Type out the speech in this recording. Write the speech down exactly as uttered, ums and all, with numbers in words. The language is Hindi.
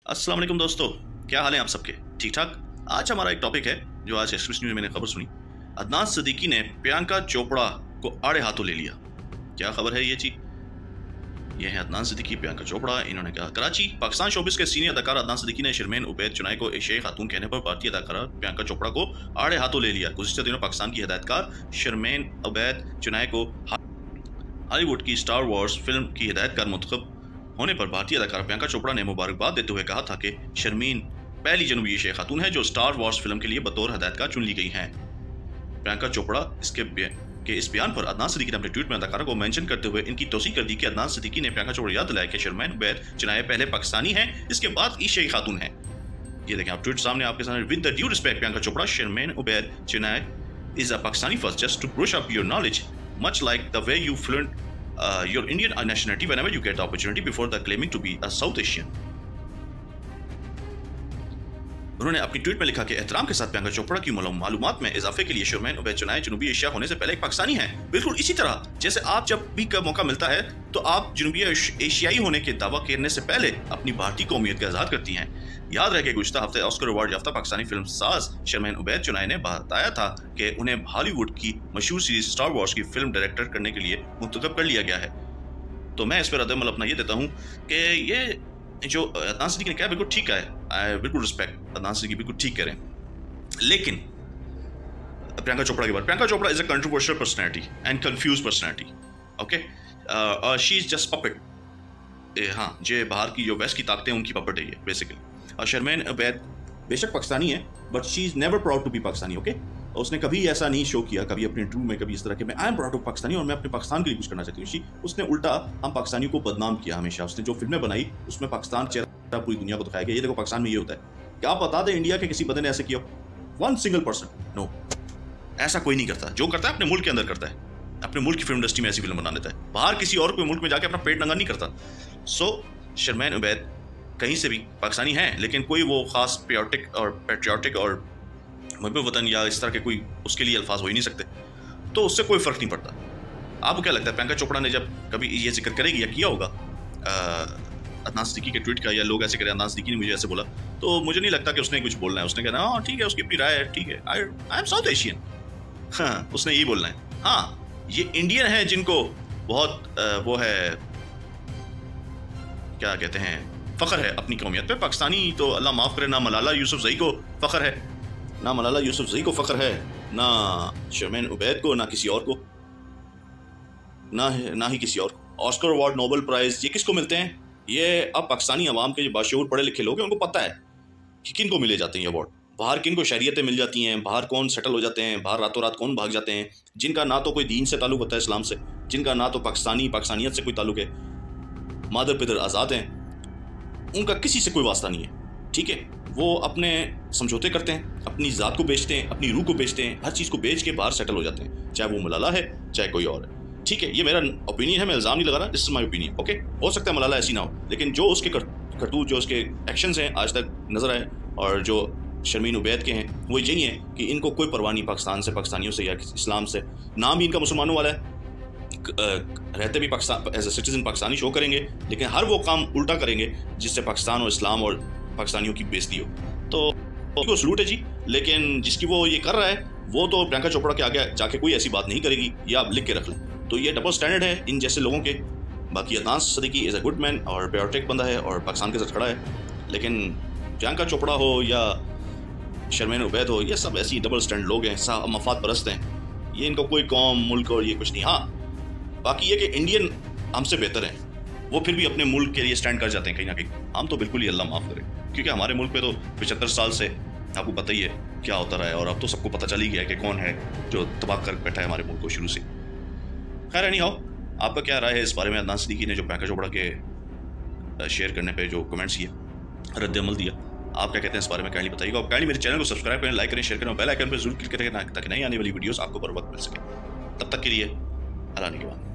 अस्सलाम वालेकुम दोस्तों, क्या हाल है आप सबके? ठीक ठाक। आज हमारा एक टॉपिक है जो आज एक्सप्रेस न्यूज़ में मैंने खबर सुनी। अदनान सिद्दीकी ने प्रियंका चोपड़ा को आड़े हाथों ले लिया। क्या खबर है ये जी? ये है अदनान सिद्दीकी, प्रियंका चोपड़ा। इन्होंने कहा कराची पाकिस्तान शोबिस के सीनियर अदाकार अदनान सिद्दीकी ने शर्मीन उबैद चुनाई को एशियाई खातून कहने पर भारतीय अदाकारा प्रियंका चोपड़ा को आड़े हाथों ले लिया। गुज़िश्ता दिनों पाकिस्तान की हिदायतकार शर्मीन उबैद चुनाई को हॉलीवुड की स्टार वॉर्स फिल्म की हिदायतकार मुंतखब होने पर भारतीय अदाकारा प्रियंका चोपड़ा ने मुबारकबाद देते हुए कहा था कि शर्मीन पहली जनूबी एशियाई खातून है जो स्टार वॉर्स फिल्म के लिए बतौर हिदायतकार चुन ली गई हैं। प्रियंका चोपड़ा इसके के इस बयान पर अदनान सिद्दीकी ने अपने ट्वीट में अदाकारा को मेंशन करते हुए इनकी तौसीक कर दी कि अदनान सिद्दीकी ने प्रियंका चोपड़ा याद दिलाया कि शर्मीन उबैद चुनाई पहले पाकिस्तानी हैं, इसके बाद एशियाई खातून हैं। ये देखें आप ट्वीट सामने आपके सामने। With the due respect Priyanka Chopra, Sharmeen Ubaid Chinoy is a Pakistani first just to brush up your knowledge much like the way you fluent Uh, your Indian nationality whenever you get the opportunity before the claiming to be a South Asian. उन्होंने अपनी ट्वीट में लिखा कि एहतराम के साथ प्रियंका चोपड़ा की मालूमात में इजाफे के लिए शर्मीन उबैद चुनाई जनूबी एशिया होने से पहले एक पाकिस्तानी है। बिल्कुल इसी तरह जैसे आप जब भी का मौका मिलता है तो आप जनूबी एशियाई होने के दावा करने से पहले अपनी भारतीय कौमियत का इजहार करती हैं। याद रहे कि गुज़िश्ता हफ्ते ऑस्कर अवार्ड याफ्ता पाकिस्तानी फिल्म साज शर्मीन उबैद चुनाई ने बताया था कि उन्हें हॉलीवुड की मशहूर सीरीज स्टार वॉर्स की फिल्म डायरेक्टर करने के लिए मुंतखब कर लिया गया है। तो मैं इस पर रद्द-ए-अमल अपना ये देता हूँ कि ये जो अदनान सिद्दीकी ने कहा बिल्कुल ठीक है, बिल्कुल रिस्पेक्ट, अदनान सिद्दीकी बिल्कुल ठीक करें। लेकिन प्रियंका चोपड़ा के बाद, Priyanka Chopra is a controversial personality and confuse personality. Okay, she is just puppet. हाँ, जो बाहर की जो वेस्ट की ताकतें उनकी पपेट है ये बेसिकली। और शर्मीन उबैद बेशक पाकिस्तानी है but she is never proud to be Pakistani. Okay, उसने कभी ऐसा नहीं शो किया, कभी अपने इंटरव्यू में कभी इस तरह के मैं I am proud of Pakistani और मैं अपने पाकिस्तान के लिए कुछ करना चाहती हूँ। उसने उल्टा हम पाकिस्तानियों को बदनाम किया हमेशा। उसने जो फिल्में बनाई उसमें पाकिस्तान चेहरा पूरी दुनिया को दिखाया गया, ये देखो पाकिस्तान में ये होता है। क्या आप बता दें इंडिया के किसी बंदे ने ऐसे किया? One single person? नो, ऐसा कोई नहीं करता। जो करता है अपने मुल्क के अंदर करता है, अपने मुल्क की फिल्म इंडस्ट्री में ऐसी फिल्म बना लेता है। बाहर किसी और कोई मुल्क में जाके अपना पेट नंगा नहीं करता। सो शर्मीन उबैद कहीं से भी पाकिस्तानी हैं, लेकिन कोई वो खास पेट्रियोटिक और पेट्रियोटिक और महबूब वतन या इस तरह के कोई उसके लिए अल्फाज हो ही नहीं सकते, तो उससे कोई फ़र्क नहीं पड़ता। आपको क्या लगता है प्रियंका चोपड़ा ने जब कभी ये जिक्र करेगी या किया होगा अदनान सिद्दीकी के ट्वीट का, या लोग ऐसे करें अदनान सिद्दीकी ने मुझे ऐसे बोला, तो मुझे नहीं लगता कि उसने कुछ बोलना है। उसने कहना हाँ ठीक है, उसकी अपनी राय है, ठीक है, I I am South Asian. हाँ, उसने यही बोलना है। हाँ, ये इंडियन है जिनको बहुत आ, वो है क्या कहते हैं, फ़ख्र है अपनी कौमियत पे। पाकिस्तानी तो अल्लाह माफ़ करे, ना मलाला यूसुफजई को फ़ख्र है, ना मलाला यूसुफजई को फ़ख्र है, ना शर्मीन उबैद को, ना किसी और को, ना ना ही किसी और को। ऑस्कर अवार्ड, नोबेल प्राइज़ ये किसको मिलते हैं? ये अब पाकिस्तानी अवाम के जो बाशऊर पढ़े लिखे लोग हैं उनको पता है कि किन को मिले जाते हैं ये अवार्ड। बाहर किन को शरीयतें मिल जाती हैं, बाहर कौन सेटल हो जाते हैं, बाहर रातों रात कौन भाग जाते हैं, जिनका ना तो कोई दीन से ताल्लुक़ होता है इस्लाम से, जिनका ना तो पाकिस्तानी पाकिस्तानियत से कोई ताल्लुक़ है, मादर पिदर आज़ाद हैं, उनका किसी से कोई वास्ता नहीं है। ठीक है, वो अपने समझौते करते हैं, अपनी ज़ात को बेचते हैं, अपनी रूह को बेचते हैं, हर चीज़ को बेच के बाहर सेटल हो जाते हैं, चाहे वो मलाला है चाहे कोई और है। ठीक है, ये मेरा ओपिनियन है, मैं इल्ज़ाम नहीं लगा रहा, this is my opinion. Okay, हो सकता है मलाला ऐसी ना हो, लेकिन जो उसके करतूत, जो उसके एक्शंस हैं आज तक नज़र आए, और जो शर्मीन उबैद के हैं वो यही है कि इनको कोई परवाह नहीं पाकिस्तान से, पाकिस्तानियों से या इस्लाम से। नाम भी इनका मुसलमानों वाला है, रहते भी Pakistan as a citizen Pakistani show करेंगे, लेकिन हर वो काम उल्टा करेंगे जिससे पाकिस्तान और इस्लाम और पाकिस्तानियों की बेइज्जती हो। तो वो सलूट है जी, लेकिन जिसकी वो ये कर रहा है वो तो प्रियंका चोपड़ा के आगे जाके कोई ऐसी बात नहीं करेगी, ये आप लिख के रख लें। तो ये डबल स्टैंडर्ड है इन जैसे लोगों के। बाकी Adnan Siddiqui is a good man और पेट्रियोटिक बंदा है और पाकिस्तान के साथ खड़ा है, लेकिन प्रियंका चोपड़ा हो या शर्मीन उबैद हो, ये सब ऐसी डबल स्टैंडर्ड लोग हैं, सा मफाद परस्त हैं। ये इनको कोई कौम, मुल्क और ये कुछ नहीं। हाँ, बाकी ये कि इंडियन हमसे बेहतर हैं, वो फिर भी अपने मुल्क के लिए स्टैंड कर जाते हैं कहीं ना कहीं। हम तो बिल्कुल ही अल्लाह माफ़ करे, क्योंकि हमारे मुल्क पे तो पचहत्तर साल से आपको पता ही है क्या होता रहा है, और अब तो सबको पता चल ही गया है कि कौन है जो तबाह कर बैठा है हमारे मुल्क को शुरू से। खैर नहीं हो, आपका क्या राय है इस बारे में? अदनान सिद्दीकी ने जो प्रियंका चोपड़ा के शेयर करने पे जो कमेंट्स किया, रद्द-ए-अमल दिया, आप क्या कहते हैं इस बारे में? काइंडली बताइएगा। और काइंडली मेरे चैनल को सब्सक्राइब करें, लाइक करें, शेयर करें, बेल आइकन पर जरूर क्लिक करें ताकि नई आने वाली वीडियोस आपको बर वक्त मिल सके। तब तक के लिए अल्लाह निगहबान।